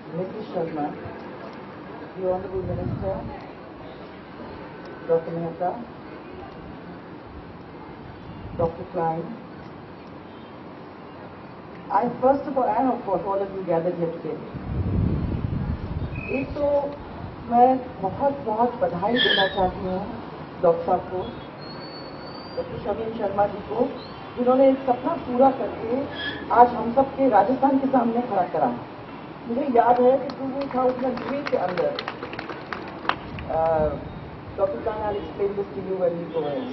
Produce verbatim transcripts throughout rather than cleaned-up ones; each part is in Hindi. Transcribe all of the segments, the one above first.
Missus Sharma, the Honorable Minister, Doctor Mehta, Doctor Klein, I first of all, and of course all of you gathered here today. एक तो मैं बहुत बहुत बधाई देना चाहती हूँ डॉक्टर साहब को, डॉक्टर शमीम शर्मा जी को, जिन्होंने एक सपना पूरा करके आज हम सब के राजस्थान के सामने खड़ा करा। मुझे याद है कि टू थाउजेंड थ्री के अंदर doctor Khan I explain this to you when we go in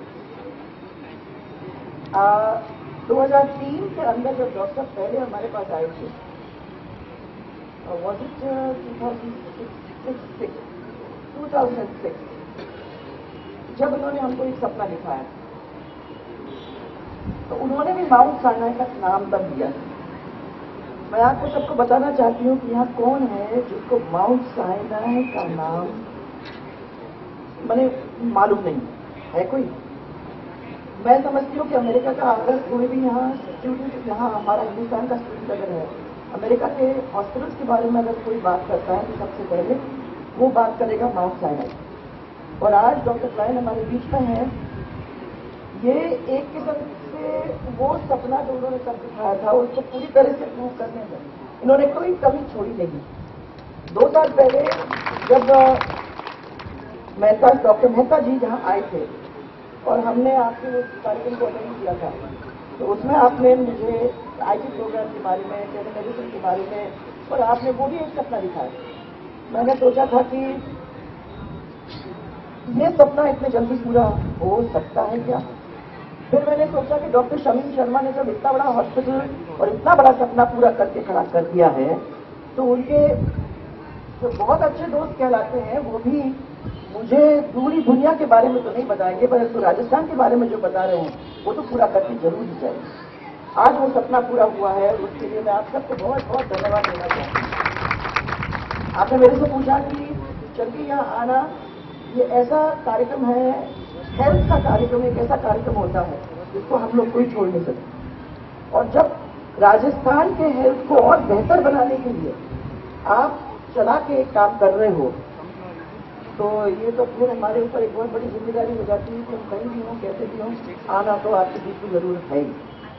दो हज़ार तीन के अंदर जब डॉक्टर पहले हमारे पास आए थे, was it two thousand six, जब उन्होंने हमको एक सपना दिखाया तो उन्होंने भी माउंट साइनाई का नाम तब दिया। मैं आपको सबको बताना चाहती हूँ कि यहाँ कौन है जिसको माउंट साइनाई का नाम मैंने मालूम नहीं है कोई। मैं समझती हूँ कि अमेरिका का अगर कोई भी यहाँ स्टूडेंट, यहाँ हमारा हिंदुस्तान का स्टूडेंट अगर है, अमेरिका के हॉस्पिटल्स के बारे में अगर कोई बात करता है तो सबसे पहले वो बात करेगा माउंट साइनाई। और आज डॉक्टर क्लाइन हमारे बीच में है। ये एक किस्म से वो सपना जो उन्होंने तब दिखाया था उसको पूरी तरह से प्रूव करने में इन्होंने कोई कमी छोड़ी नहीं। दो साल पहले जब मेहता डॉक्टर मेहता जी जहाँ आए थे और हमने आपके उस कार्यक्रम को अटेंड किया था, तो उसमें आपने मुझे आईटी प्रोग्राम के बारे में, टेलीमेडिसिन के बारे में, और आपने वो भी एक सपना दिखाया। मैंने सोचा था कि ये सपना इतने जल्दी पूरा हो सकता है क्या। फिर मैंने सोचा कि डॉक्टर शमीम शर्मा ने जब इतना बड़ा हॉस्पिटल और इतना बड़ा सपना पूरा करके खड़ा कर दिया है, तो उनके जो बहुत अच्छे दोस्त कहलाते हैं वो भी मुझे पूरी दुनिया के बारे में तो नहीं बताएंगे, परंतु राजस्थान के बारे में जो बता रहे हैं वो तो पूरा करके जरूर ही चाहिए। आज वो सपना पूरा हुआ है, उसके लिए मैं आप सबको बहुत बहुत धन्यवाद देना चाहती हूँ। आपने मेरे से पूछा कि चलिए यहाँ आना, ये ऐसा कार्यक्रम है, हेल्थ का कार्यक्रम, एक ऐसा कार्यक्रम होता है जिसको हम लोग कोई छोड़ नहीं सकते। और जब राजस्थान के हेल्थ को और बेहतर बनाने के लिए आप चला के एक काम कर रहे हो, तो ये तो फिर हमारे ऊपर एक बहुत बड़ी जिम्मेदारी हो जाती है कि हम कहीं भी हों, कैसे भी हों, आना तो आपके बीच में जरूर है ही।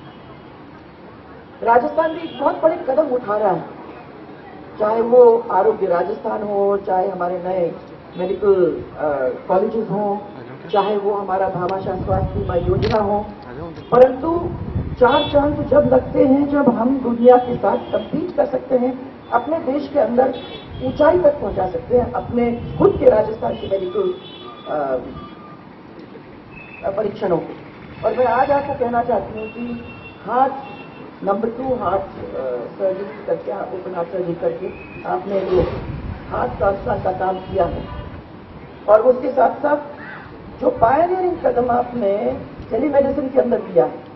राजस्थान भी एक बहुत बड़े कदम उठा रहा है, चाहे वो आरोग्य राजस्थान हो, चाहे हमारे नए मेडिकल कॉलेजेस हों, चाहे वो हमारा भामाशाह स्वास्थ्य बीमा योजना हो। परंतु चार चांद जब लगते हैं जब हम दुनिया के साथ कम्पीट कर सकते हैं, अपने देश के अंदर ऊंचाई तक पहुंचा सकते हैं अपने खुद के राजस्थान के मेडिकल परीक्षणों को। और मैं आज आपको कहना चाहती हूँ कि heart number two heart surgery करके, ओपन हार्ट सर्जरी करके आपने वो हार्ट ट्रांसप्लांट का काम किया है, और उसके साथ साथ जो पायनियरिंग कदम आपने टेलीमेडिसिन के अंदर किया है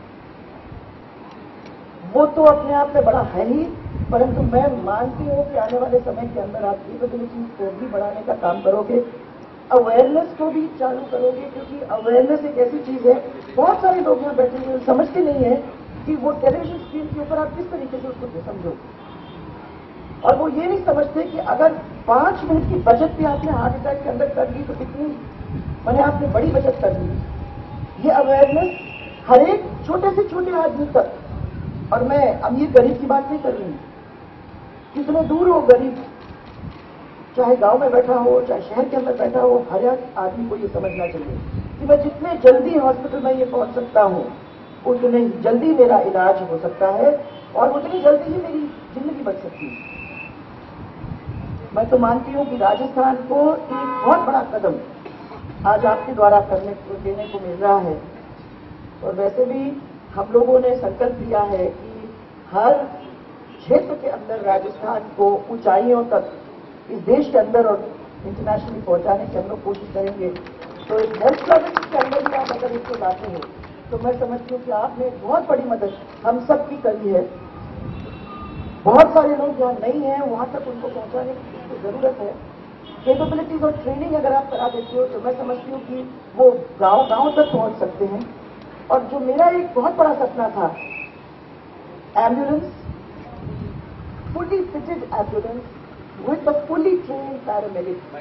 वो तो अपने आप में बड़ा है ही, परंतु मैं मानती हूँ कि आने वाले समय के अंदर आप कैपेबिलिटीज को भी बढ़ाने का काम करोगे, अवेयरनेस को भी चालू करोगे, क्योंकि अवेयरनेस एक ऐसी चीज है, बहुत सारे लोग यहाँ बैठे हुए समझते नहीं है कि वो टेलीविजन स्क्रीन के ऊपर आप किस तरीके से उसको समझो, और वो ये नहीं समझते कि अगर पांच मिनट की बचत भी आपने हार्ट अटैक के अंदर कर दी तो कितनी मैंने आपने बड़ी बचत कर दी। ये अवेयरनेस हर एक छोटे से छोटे आदमी तक, और मैं अमीर गरीब की बात नहीं कर रही हूँ, कितने दूर हो गरीब, चाहे गांव में बैठा हो चाहे शहर के अंदर बैठा हो, हर एक आदमी को ये समझना चाहिए कि मैं जितने जल्दी हॉस्पिटल में ये पहुंच सकता हूँ उतने जल्दी मेरा इलाज हो सकता है और उतनी जल्दी ही मेरी जिंदगी बच सकती है। मैं तो मानती हूँ कि राजस्थान को एक बहुत बड़ा कदम आज आपके द्वारा करने को देने को मिल रहा है, और वैसे भी हम लोगों ने संकल्प लिया है कि हर क्षेत्र के अंदर राजस्थान को ऊंचाइयों तक इस देश के अंदर और इंटरनेशनली पहुंचाने की हम लोग कोशिश करेंगे। तो इस हेल्थ सर्विस के अंदर भी आप अगर इसको लाते हो तो मैं समझती हूँ कि आपने बहुत बड़ी मदद हम सब की करी है। बहुत सारे लोग जहाँ नहीं है वहां तक उनको पहुंचाने की जरूरत है। कैपेबिलिटीज और ट्रेनिंग अगर आप करा देते हो तो मैं समझती हूँ कि वो गांव गांव तक पहुंच सकते हैं। और जो मेरा एक बहुत बड़ा सपना था, ambulance fully fitted ambulance with a fully trained paramedic.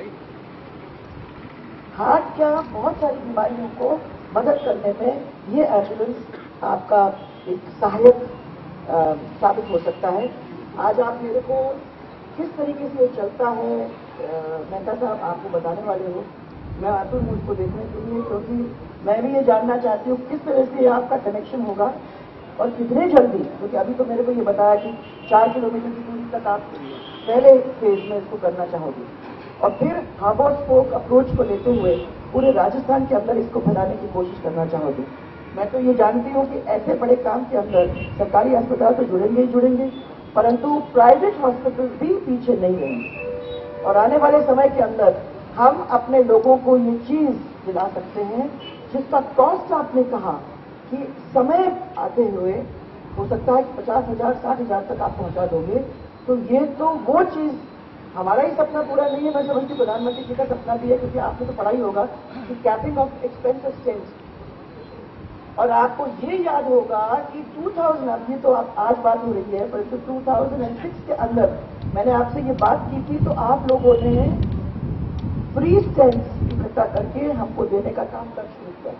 Heart क्या बहुत सारी बीमारियों को मदद करने में ये एम्बुलेंस आपका एक सहायक साबित हो सकता है। आज आप मेरे को किस तरीके से चलता है मेहता साहब आपको बताने वाले हो। मैं आतुर हूँ उसको देखने के लिए, क्योंकि मैं भी ये जानना चाहती हूँ किस तरह से आपका कनेक्शन होगा और कितने जल्दी, क्योंकि अभी तो मेरे को ये बताया कि चार किलोमीटर की दूरी तक आप पहले फेज में इसको करना चाहोगे और फिर हब और स्पोक अप्रोच को लेते हुए पूरे राजस्थान के अंदर इसको फैलाने की कोशिश करना चाहोगे। मैं तो ये जानती हूँ कि ऐसे बड़े काम के अंदर सरकारी अस्पताल तो जुड़ेंगे ही जुड़ेंगे, परंतु प्राइवेट हॉस्पिटल भी पीछे नहीं रहेंगे और आने वाले समय के अंदर हम अपने लोगों को ये चीज दिला सकते हैं जिसका कॉस्ट आपने कहा कि समय आते हुए हो सकता है कि पचास हजार साठ हजार तक आप पहुंचा दोगे, तो ये तो वो चीज हमारा ही सपना पूरा नहीं है। मैं समझती प्रधानमंत्री जी का सपना भी है, क्योंकि आपने तो पढ़ा ही होगा कि कैपिंग ऑफ एक्सपेंसेस स्टेंस, और आपको ये याद होगा कि दो हज़ार अभी तो आप आज बात हो रही है, परंतु दो हज़ार छह के अंदर मैंने आपसे ये बात की थी तो आप लोगों ने फ्री स्टेंस इकट्ठा करके हमको देने का काम कर शुरू किया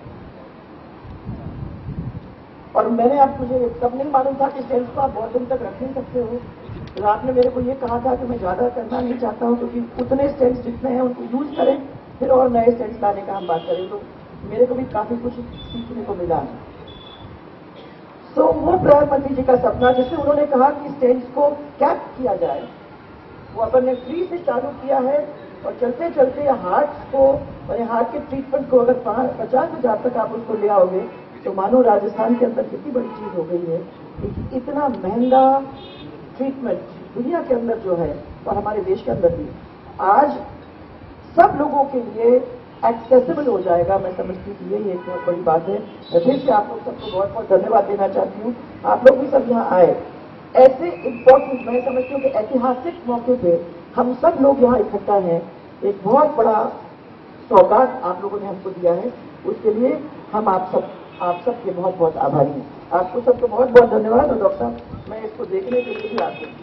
और मैंने आप मुझे तब नहीं मालूम था कि स्टेंस को आप बहुत दिन तक रख नहीं सकते हो। तो आपने मेरे को ये कहा था कि मैं ज्यादा करना नहीं चाहता हूं, क्योंकि उतने स्टेंस जितने हैं उनको यूज करें, फिर और नए स्टेंस लाने का हम बात करें। तो मेरे को भी काफी कुछ सीखने को मिला। तो वो प्रधानमंत्री जी का सपना जिससे उन्होंने कहा कि स्टेंस को कैप किया जाए, वो अपन ने फ्री से चालू किया है और चलते चलते हार्ट को और हार्ट के ट्रीटमेंट को अगर पचास हजार तक आप उसको ले आओगे तो मानो राजस्थान के अंदर कितनी बड़ी चीज हो गई है कि इतना महंगा ट्रीटमेंट दुनिया के अंदर जो है और हमारे देश के अंदर भी आज सब लोगों के लिए एक्सेसिबल हो जाएगा। मैं समझती हूँ यही एक बहुत बड़ी बात है। मैं फिर से आप लोग सबको बहुत बहुत धन्यवाद देना चाहती हूँ। आप लोग भी सब यहाँ आए, ऐसे इम्पोर्टेंट, मैं समझती हूँ कि ऐतिहासिक मौके पे हम सब लोग यहाँ इकट्ठा हैं। एक बहुत बड़ा सौगात आप लोगों ने हमको दिया है, उसके लिए हम आप सब आप सबके बहुत बहुत आभारी हैं। आपको सबको बहुत बहुत धन्यवाद। और डॉक्टर साहब मैं इसको देखने के लिए भी आती हूँ।